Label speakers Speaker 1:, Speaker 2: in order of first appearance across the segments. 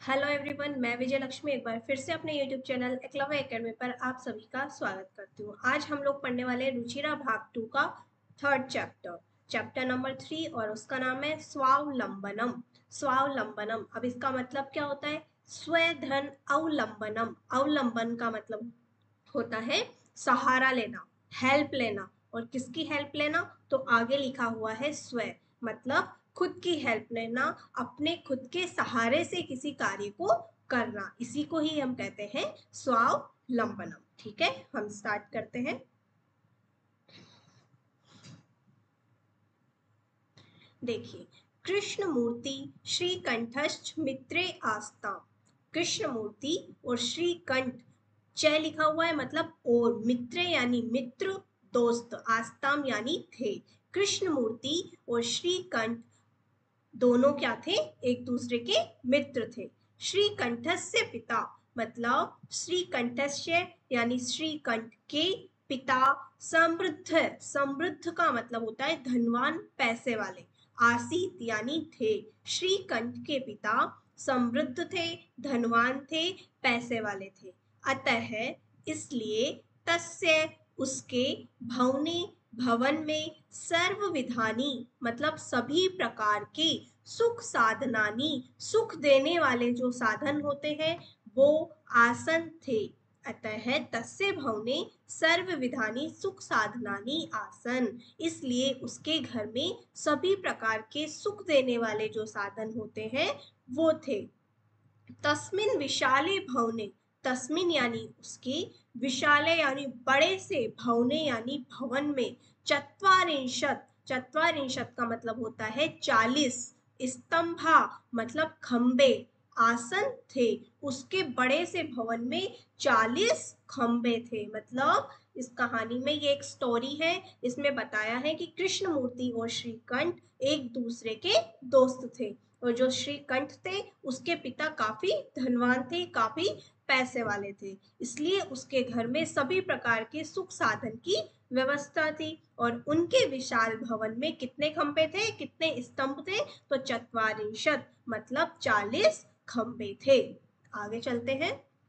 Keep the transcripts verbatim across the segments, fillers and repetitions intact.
Speaker 1: Hello everyone, मैं विजय लक्ष्मी एक बार फिर से अपने यूट्यूब चैनल एकलव्य एकेडमी पर आप सभी का स्वागत करती हूँ। आज हम लोग पढ़ने वाले हैं रुचिरा भाग टू का third chapter chapter number three और उसका नाम है स्वावलंबनम। स्वावलंबनम, अब इसका मतलब क्या होता है? स्वधन अवलंबनम। अवलंबन का मतलब होता है सहारा लेना, हेल्प लेना। और किसकी हेल्प लेना? तो आगे लिखा हुआ है स्व, मतलब खुद की हेल्प लेना, अपने खुद के सहारे से किसी कार्य को करना। इसी को ही हम कहते हैं स्वावलंबनम। ठीक है, हम स्टार्ट करते हैं। देखिए, कृष्णमूर्ति श्रीकंठश्च मित्रे आस्ता। कृष्णमूर्ति और श्रीकंठ, च लिखा हुआ है मतलब और, मित्र यानी मित्र, दोस्त, आस्ताम यानी थे। कृष्णमूर्ति और श्रीकंठ दोनों क्या थे? एक दूसरे के मित्र थे। श्रीकंठस्य पिता, मतलब श्रीकंठस्य यानी श्रीकंठ के पिता समृद्ध, समृद्ध का मतलब होता है धनवान, पैसे वाले। आसीत यानी थे। श्रीकंठ के पिता समृद्ध थे, धनवान थे, पैसे वाले थे। अतः इसलिए तस्य उसके भवने भवन में सर्व विधानी मतलब सभी प्रकार के सुख साधनानी सुख देने वाले जो साधन होते हैं वो आसन थे। अतः तस्य भवने सर्व विधानी सुख साधनानी आसन, इसलिए उसके घर में सभी प्रकार के सुख देने वाले जो साधन होते हैं वो थे। तस्मिन विशाले भवने, तस्मिन यानी उसके, विशाले यानी बड़े से, भवने यानी भवन में, चत्वारिंशत, चत्वारिंशत का मतलब होता है चालीस, स्तंभा मतलब खंबे, आसन थे। उसके बड़े से भवन में चालीस खंबे थे। मतलब इस कहानी में ये एक स्टोरी है, इसमें बताया है कि कृष्णमूर्ति और श्रीकंठ एक दूसरे के दोस्त थे। और जो श्रीकंठ थे उसके पिता काफी धनवान थे, काफी पैसे वाले थे, इसलिए उसके घर में सभी प्रकार के सुख साधन की व्यवस्था थी। और उनके विशाल भवन में कितने खंबे थे, कितने स्तंभ थे? तो चत्वारिंशत मतलब चालीस खंबे थे। आगे चलते हैं।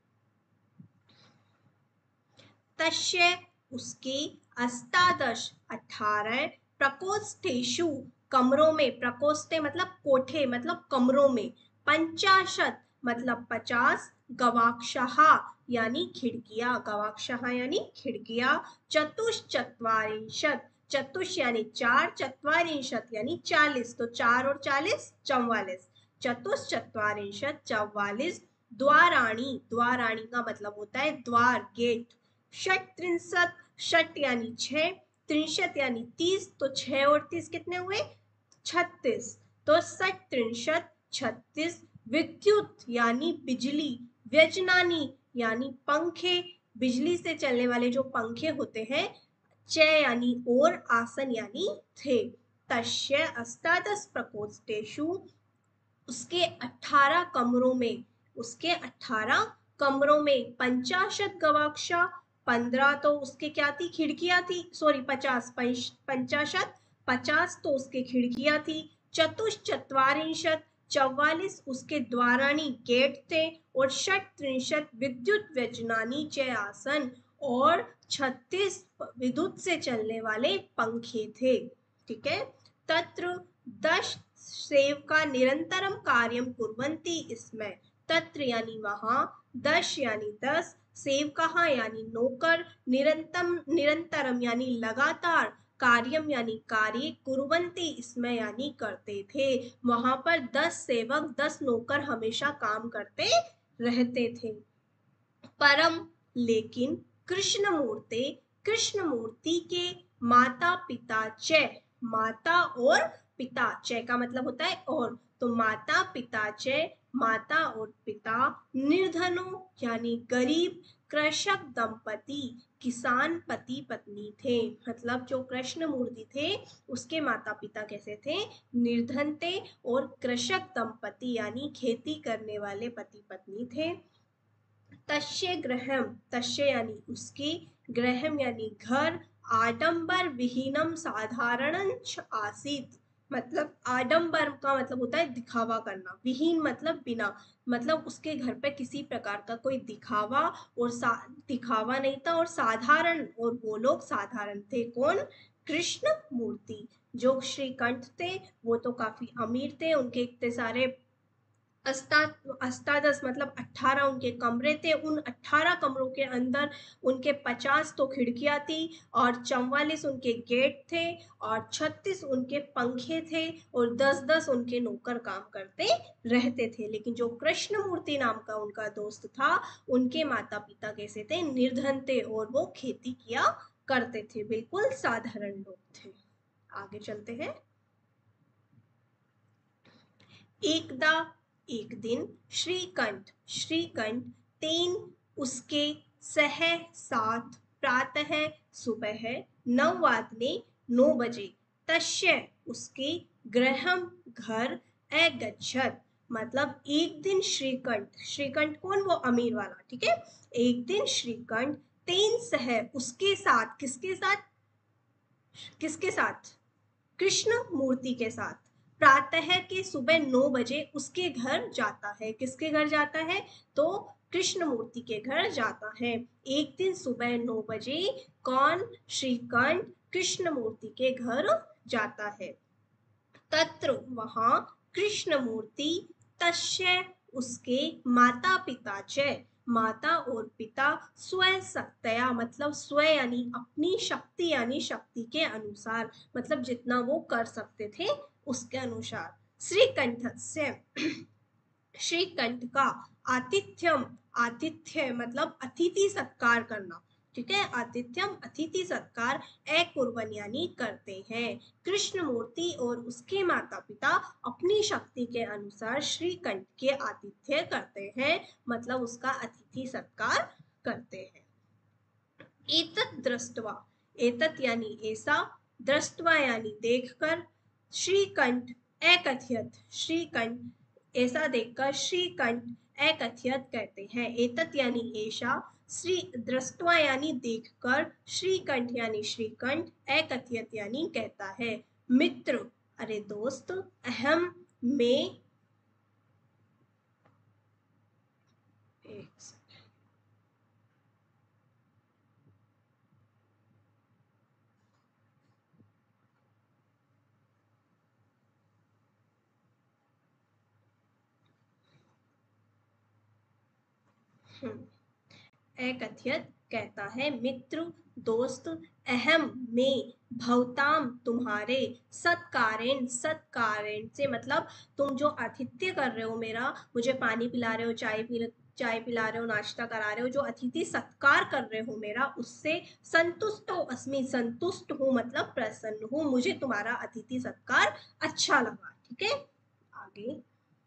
Speaker 1: तस्य उसके, अष्टादश अठारह, प्रकोष्ठेषु कमरों में, प्रकोष्ठे मतलब कोठे मतलब कमरों में, पंचाशत मतलब पचास, गवाक्षः यानी खिड़कियां, गवाक्षः यानी खिड़कियां, चतुश्चत्वारिंशत, चतुष यानी चार, चत्वारिंशत यानी चालीस, तो चार और चालीस चौवालीस, चतुश्चत्वारिंशत चौवालीस, द्वाराणी, द्वाराणी का मतलब होता है द्वार, गेट। षट त्रिंशत, षट यानी छह, त्रिंशत यानी तीस, तो छह और तीस कितने हुए? छत्तीस, तो षट त्रिंशत छत्तीस, विद्युत यानी बिजली, व्यजनानी यानी पंखे, बिजली से चलने वाले जो पंखे होते हैं, च यानी और, आसन यानी थे। तस्य अष्टादश प्रकोष्ठेषु उसके अठारह कमरों में, उसके अठारह कमरों में, पंचाशत गवाक्षा, पंद्रह तो उसके क्या थी? खिड़कियां थी, सॉरी पचास, पंचाशत पचास तो उसके खिड़कियां थी, चतुश्चत्वारिंशत चौवालीस उसके द्वारानी गेट थे, और षट त्रिंशत विद्युत व्यजनानी च आसन, और छत्तीस विद्युत से चलने वाले पंखे थे। ठीक है। तत्र दश सेवका निरंतरम कार्यम कुर्वन्ति इसमें, तत्र यानी वहां, दश यानी दस, सेवका यानी नौकर, निरंतम निरंतरम यानी लगातार, कार्यम यानी कार्य, कुर्वन्ति इसमें यानी करते थे। वहां पर दस सेवक, दस नौकर हमेशा काम करते रहते थे। परम लेकिन कृष्णमूर्ति, कृष्णमूर्ति के माता पिता च, माता और पिता, च का मतलब होता है और, तो माता पिता च, माता और पिता, निर्धनों यानी गरीब, कृषक दंपति किसान पति पत्नी थे। मतलब जो कृष्णमूर्ति थे उसके माता पिता कैसे थे? निर्धन थे, और कृषक दंपति यानी खेती करने वाले पति पत्नी थे। तस्य गृहम, तस्य यानी उसके, गृहम यानी घर, आडंबर विहीनम साधारणं च आसीत, मतलब आडंबर का मतलब होता है दिखावा करना, विहीन मतलब बिना, मतलब उसके घर पे किसी प्रकार का कोई दिखावा और दिखावा नहीं था, और साधारण, और वो लोग साधारण थे। कौन? कृष्ण मूर्ति। जो श्रीकंठ थे वो तो काफी अमीर थे, उनके इतने सारे अस्ता अष्टादश मतलब अट्ठारह उनके कमरे थे, उन अट्ठारह कमरों के अंदर उनके पचास तो खिड़कियां थी, और चौवालीस उनके गेट थे, और छत्तीस उनके पंखे थे, और दस दस उनके नौकर काम करते रहते थे। लेकिन जो कृष्ण मूर्ति नाम का उनका दोस्त था, उनके माता पिता कैसे थे? निर्धन थे, और वो खेती किया करते थे, बिल्कुल साधारण लोग थे। आगे चलते हैं। एकदा एक दिन श्रीकंठ श्रीकंठ तेन उसके सह साथ प्रातः सुबह नौ वादने नौ बजे तस्य उसके गृहम घर अगच्छत। मतलब एक दिन श्रीकंठ, श्रीकंठ कौन? वो अमीर वाला, ठीक है। एक दिन श्रीकंठ तेन सह उसके साथ, किसके साथ? किसके साथ? कृष्ण मूर्ति के साथ प्रातः के सुबह नौ बजे उसके घर जाता है। किसके घर जाता है? तो कृष्ण मूर्ति के घर जाता है। एक दिन सुबह नौ बजे कौन? श्रीकंठ कृष्ण मूर्ति के घर जाता है। तत्र वहां कृष्ण मूर्ति तस्य उसके माता पिता च, माता और पिता स्वयं शक्तया मतलब स्वयं यानी अपनी शक्ति यानी शक्ति के अनुसार, मतलब जितना वो कर सकते थे उसके अनुसार। श्रीकंठस्य श्रीकंठ का आतिथ्यम, आतिथ्य मतलब अतिथि सत्कार करना, ठीक है। आतिथ्यम अतिथि सत्कार अकुर्वन यानी करते हैं। कृष्ण मूर्ति और उसके माता पिता अपनी शक्ति के अनुसार श्रीकंठ के आतिथ्य करते हैं, मतलब उसका अतिथि सत्कार करते हैं। एतत् दृष्ट्वा, एतत् यानी ऐसा, दृष्ट्वा यानी देखकर, श्रीकंठ अकथयत, श्रीकंठ ऐसा देखकर श्रीकंठ अकथयत कहते हैं। एतत् यानी ऐसा, श्री दृष्ट्वा यानी देखकर, श्रीकंठ यानी श्रीकंठ, अकथयत यानी कहता है। मित्र अरे दोस्त, अहम में, एक अकथयत कहता है, मित्र दोस्त, अहम में, भवताम तुम्हारे, सत्कारेण, सत्कारेण से मतलब तुम जो आतिथ्य कर रहे हो मेरा, मुझे पानी पिला रहे हो, चाय पी चाय पिला रहे हो, नाश्ता करा रहे हो, जो अतिथि सत्कार कर रहे हो मेरा, उससे संतुष्ट हो अस्मि, संतुष्ट हूँ मतलब प्रसन्न हूँ, मुझे तुम्हारा अतिथि सत्कार अच्छा लगा, ठीक है। आगे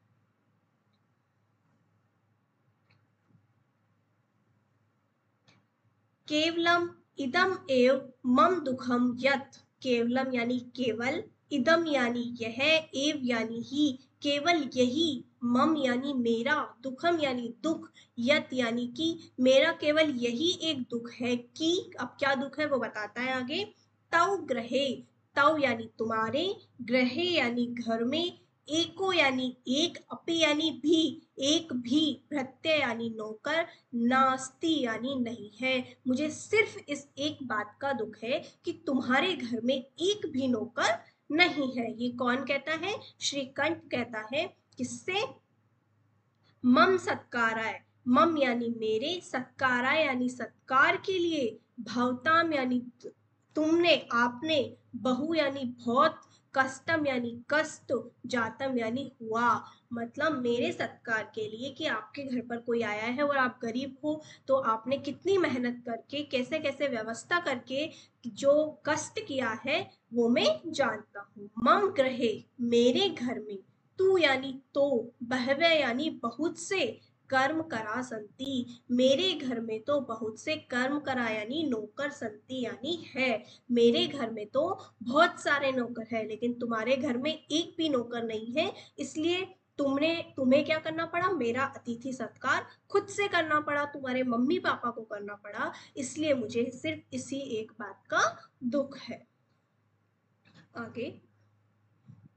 Speaker 1: केवलम इदम एव मम दुखम यत्, केवलम यानी केवल, इदम यानी यह, एव यानी ही, केवल यही, मम यानी मेरा, दुखम यानी दुख, यत यानी कि, मेरा केवल यही एक दुख है कि, अब क्या दुख है वो बताता है आगे। तव ग्रहे, तव यानी तुम्हारे, ग्रहे यानी घर में, एको यानी एक, अपि यानी भी, एक भी, भृत्य यानी नौकर, नास्ति यानी नहीं है। मुझे सिर्फ इस एक बात का दुख है कि तुम्हारे घर में एक भी नौकर नहीं है। ये कौन कहता है? श्रीकंठ कहता है। किससे? मम सत्काराय, मम यानी मेरे, सत्काराय यानी सत्कार के लिए, भवताम यानी तुमने, आपने, बहु यानी बहुत, कष्टम यानी कष्ट, जातम यानी हुआ, मतलब मेरे सत्कार के लिए कि आपके घर पर कोई आया है और आप गरीब हो, तो आपने कितनी मेहनत करके, कैसे कैसे व्यवस्था करके जो कष्ट किया है वो मैं जानता हूँ। मम ग्रहे, मेरे घर में, तू यानी तो, बहवे यानी बहुत से, कर्म करा संति, मेरे घर में तो बहुत से कर्म करा यानी नौकर, संति यानी है, मेरे घर में तो बहुत सारे नौकर है, लेकिन तुम्हारे घर में एक भी नौकर नहीं है, इसलिए तुमने तुम्हें क्या करना पड़ा? मेरा अतिथि सत्कार खुद से करना पड़ा, तुम्हारे मम्मी पापा को करना पड़ा, इसलिए मुझे सिर्फ इसी एक बात का दुख है। आगे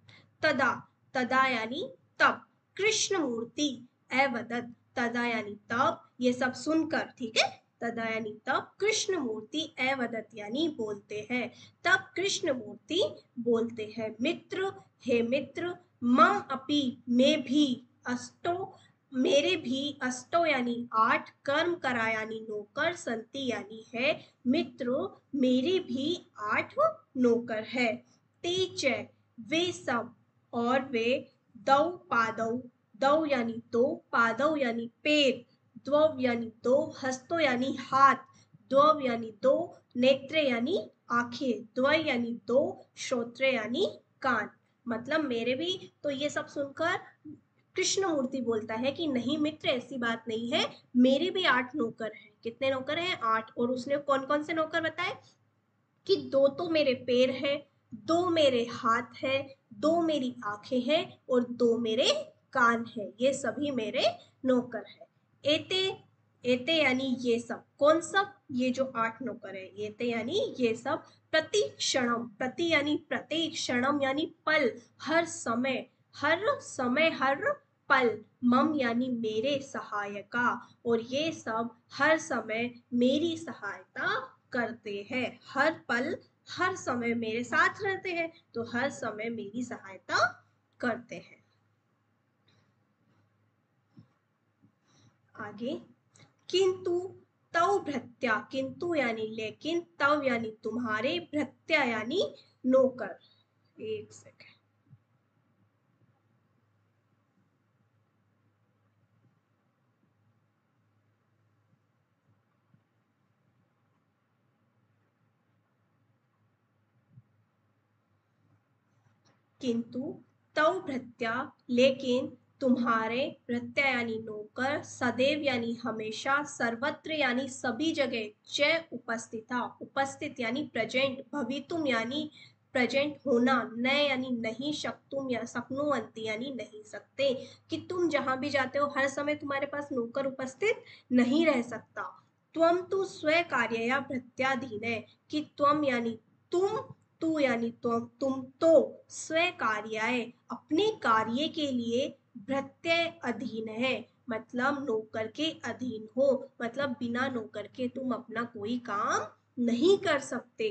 Speaker 1: तदा, तदा यानी तब, कृष्णमूर्ति अवदत्, तदा यानी तब, ये सब सुनकर, ठीक है, तदा यानी तब, कृष्णमूर्ति अवदत् यानी बोलते हैं, तब कृष्णमूर्ति बोलते हैं, मित्र, हे मित्र, मम अपि, में भी, अष्टो, मेरे भी, अष्टो यानी आठ, कर्म करा यानी नौकर, संति यानी है, मित्रो, मेरे भी आठ नौकर है, ते च, वे सब, और वे, दौ पादौ, दौ यानी दो, पादौ यानी पैर, द्वौ यानी दो, हस्तो यानी हाथ, द्वौ यानी दो, नेत्रे यानी आंखें, द्वय यानी दो, श्रोत्रे यानी कान, मतलब मेरे भी। तो ये सब सुनकर कृष्णमूर्ति बोलता है कि नहीं मित्र, ऐसी बात नहीं है, मेरे भी आठ नौकर हैं। कितने नौकर हैं? आठ। और उसने कौन कौन से नौकर बताए कि दो तो मेरे पैर है, दो मेरे हाथ है, दो मेरी आंखें हैं और दो मेरे कान है, ये सभी मेरे नौकर है। एते, एते यानी ये सब, कौन सब? ये जो आठ नौकर है, एते यानी ये सब, प्रति क्षणम, प्रति यानी प्रत्येक, क्षणम यानी पल, हर समय, हर समय, हर पल, मम यानी मेरे, सहायका, और ये सब हर समय मेरी सहायता करते हैं, हर पल हर समय मेरे साथ रहते हैं, तो हर समय मेरी सहायता करते हैं। आगे, किंतु तव भृत्या, किंतु यानी लेकिन, तव यानी तुम्हारे, भृत्या यानी नौकर। एक सेकंड, किंतु तव भृत्या, लेकिन तुम्हारे, भृत्या यानी नौकर, सदैव यानी हमेशा, सर्वत्र यानी सभी जगह, च उपस्थिता, उपस्थित यानी प्रेजेंट, भवितुम यानी प्रेजेंट होना, न यानी नहीं, शक्तुम या शक्नुवंती यानी नहीं सकते, कि तुम जहां भी जाते हो हर समय तुम्हारे पास नौकर उपस्थित नहीं रह सकता। त्वम तु स्व कार्य भृत्याधीन है, कि त्वम यानी तुम, तू यानी तुम, तुम तो स्व कार्याय, अपने कार्य के लिए, भृत्य अधीन है, मतलब नौकर के अधीन हो, मतलब बिना नौकर के तुम अपना कोई काम नहीं कर सकते।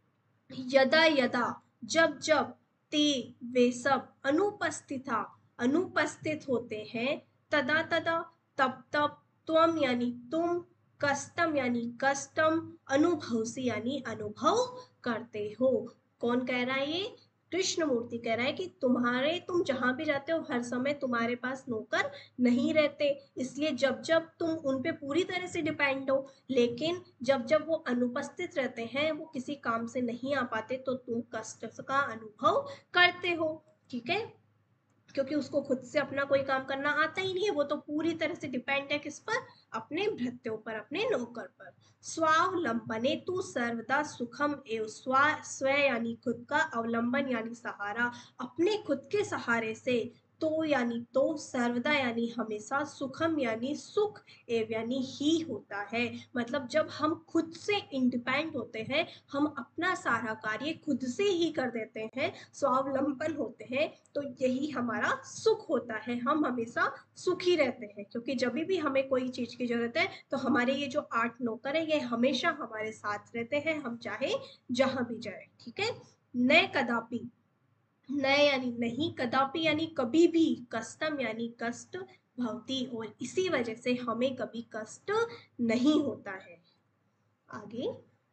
Speaker 1: यदा यदा, जब जब, ते वे सब, अनुपस्थिता, अनुपस्थित होते हैं, तदा तदा, तब तब, त्वम यानी तुम, कष्टम यानी कष्टम, अनुभवसी यानी अनुभव करते हो। कौन कह रहा है? ये कृष्णमूर्ति कह रहा है कि तुम्हारे, तुम जहां भी जाते हो हर समय तुम्हारे पास नौकर नहीं रहते, इसलिए जब जब तुम उन पे पूरी तरह से डिपेंड हो, लेकिन जब जब वो अनुपस्थित रहते हैं, वो किसी काम से नहीं आ पाते, तो तुम कष्ट का अनुभव करते हो, ठीक है, क्योंकि उसको खुद से अपना कोई काम करना आता ही नहीं है, वो तो पूरी तरह से डिपेंड है किस पर? अपने भृत्यों पर, अपने नौकर पर। स्वावलंबने तू सर्वदा सुखम एव, स्वा, स्व यानी खुद का, अवलंबन यानी सहारा, अपने खुद के सहारे से, तो यानी तो, सर्वदा यानी हमेशा, सुखम यानी सुख, एव यानी ही होता है, मतलब जब हम खुद से इंडिपेंडेंट होते हैं, हम अपना सारा कार्य खुद से ही कर देते हैं, स्वावलंबन होते हैं, तो यही हमारा सुख होता है, हम हमेशा सुखी रहते हैं, क्योंकि जब भी हमें कोई चीज की जरूरत है तो हमारे ये जो आठ नौकर है ये हमेशा हमारे साथ रहते हैं, हम चाहे जहां भी जाए, ठीक है। न कदापि, न यानी नहीं, कदापि यानी कभी भी, कष्टम यानी कष्ट, भवती, और इसी वजह से हमें कभी कष्ट नहीं होता है। आगे,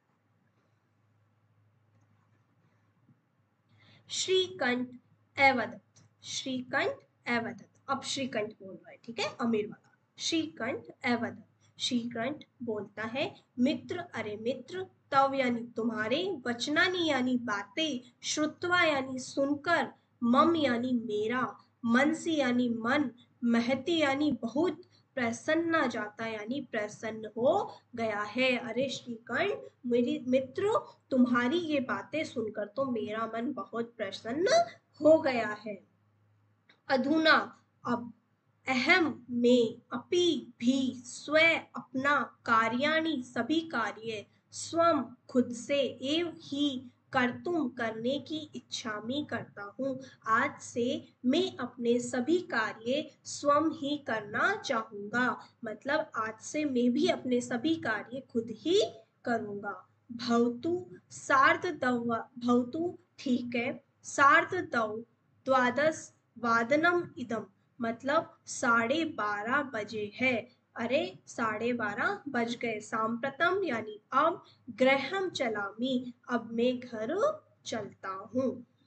Speaker 1: श्रीकंठ अवदत्त, श्रीकंठ अवदत्त, अब श्रीकंठ बोल रहा है, ठीक है, अमीर वाला। श्रीकंठ अवदत्त, श्रीकंठ बोलता है, मित्र, अरे मित्र, तव यानी तुम्हारे, वचनानी यानी बातें, श्रुत्वा यानी सुनकर, मम यानी मेरा, मनसी यानी मन, महती यानी बहुत, प्रसन्न जाता यानी प्रसन्न हो गया है। अरे श्रीकंठ, मेरी मित्र, तुम्हारी ये बातें सुनकर तो मेरा मन बहुत प्रसन्न हो गया है। अधुना, अब, अहम में, अपि भी, स्व अपना, कार्याणि सभी कार्य, स्वम खुद से, एव ही कर्तुम करने की इच्छामि करता हूँ। आज से मैं अपने सभी कार्य स्वयं ही करना चाहूंगा। मतलब आज से मैं भी अपने सभी कार्य खुद ही करूंगा। भवतु सार्धदव भवतु ठीक है, सार्धदव द्वादश वादनम इदम मतलब साढ़े बारह बजे है। अरे साढ़े बारह बज गए। सांप्रतम यानी अब, गृहम चलामी अब मैं घर चलता हूँ।